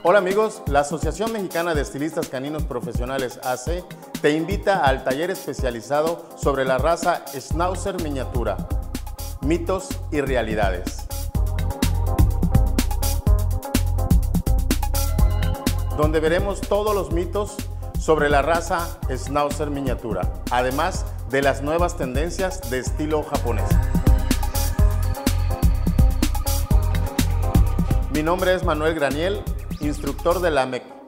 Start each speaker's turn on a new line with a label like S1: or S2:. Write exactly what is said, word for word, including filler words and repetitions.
S1: Hola amigos, la Asociación Mexicana de Estilistas Caninos Profesionales A C te invita al taller especializado sobre la raza Schnauzer miniatura, mitos y realidades, donde veremos todos los mitos sobre la raza Schnauzer miniatura, además de las nuevas tendencias de estilo japonés. Mi nombre es Manuel Graniel, instructor de la M E C.